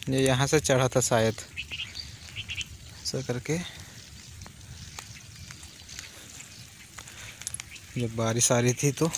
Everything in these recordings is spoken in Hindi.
ये यहाँ से चढ़ा था शायद, ऐसा करके। जब बारिश आ रही थी तो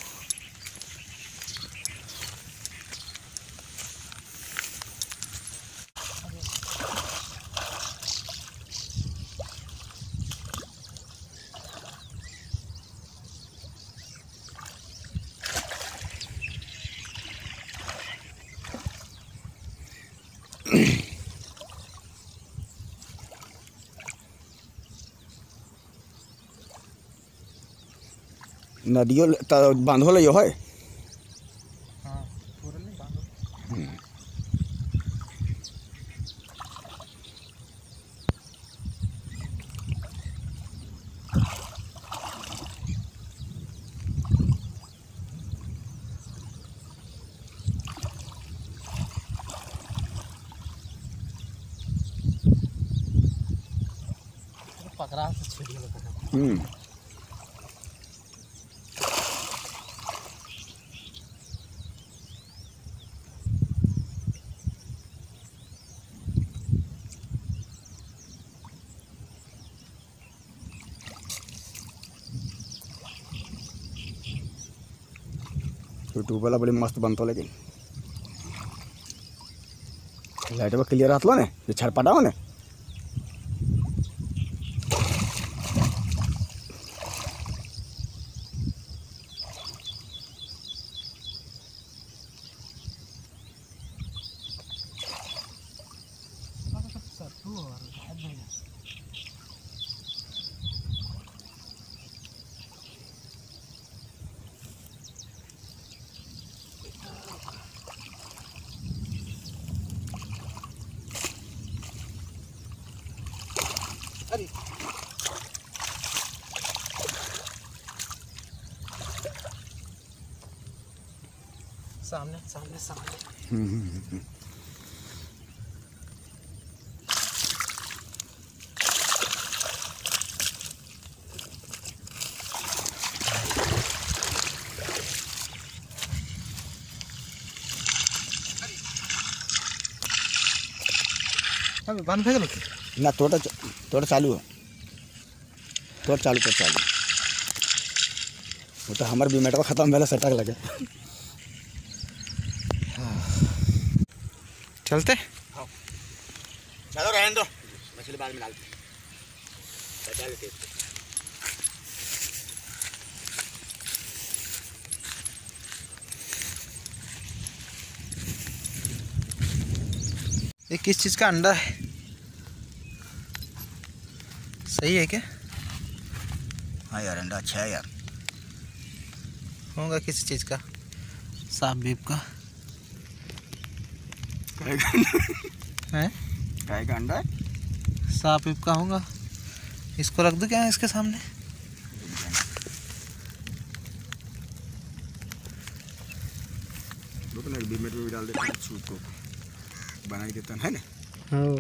नदियों बांधो लो है। हाँ, पूरा नहीं बांधो। पकड़ा से छीड़ लो। यूट्यूब वाला बड़ी मस्त बनता, लेकिन लाइट में क्लियर आता ने जो छरपटा हो ने। अरे सामने सामने सामने। अबे बांध फेंक लो ना तोड़ा तोड़ा चालू है, तोड़ चालू कर चालू। वो तो हमारे बीमेटवा खत्म पहले सटक लगे। चलते। हाँ चलो रहने दो, मछली बाद में डालते बचा लेते इसको। ये किस चीज़ का अंडा है? सही है क्या? हाँ यार अंडा अच्छा है यार। होगा किसी चीज़ का, सांप बीप का है। काय का अंडा है? सांप बीप का होगा। इसको रख दो क्या है इसके सामने? रुक ना, बीमेट में भी डाल देते हैं, सूप को बना ही देता है ना। हाँ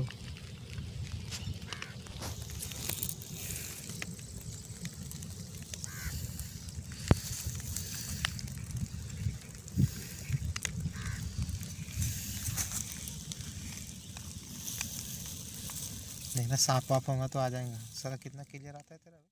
नहीं ना, सांप वाप होगा तो आ जाएगा। सारा कितना क्लियर आता है तेरा।